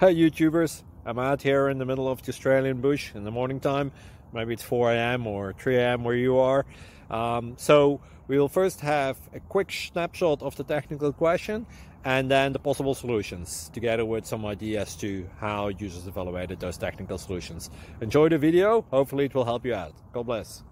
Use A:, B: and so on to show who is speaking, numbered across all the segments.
A: Hey YouTubers, I'm out here in the middle of the Australian bush in the morning time. Maybe it's 4 a.m. or 3 a.m. where you are. So we will first have a quick snapshot of the technical question and then the possible solutions, together with some ideas to how users evaluated those technical solutions. Enjoy the video, hopefully it will help you out. God bless.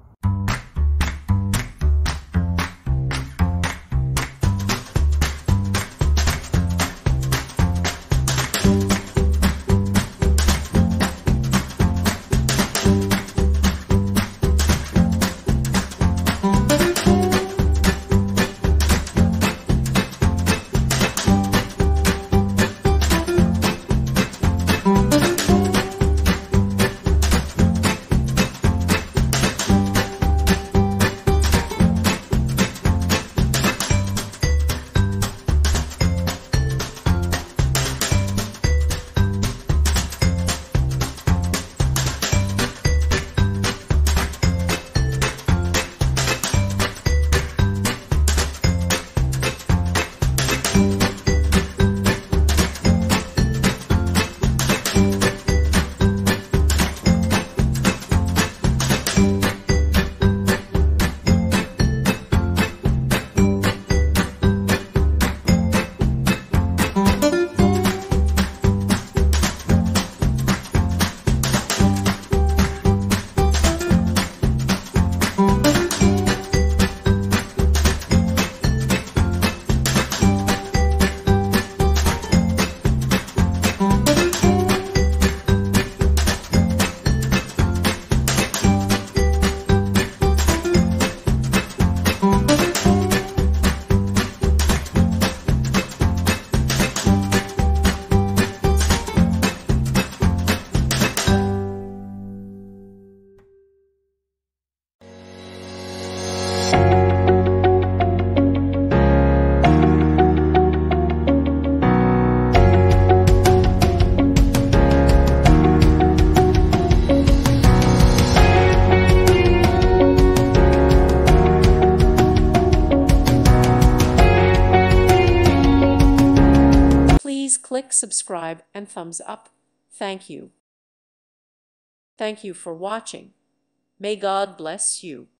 B: Please click subscribe and thumbs up. Thank you. Thank you for watching. May God bless you.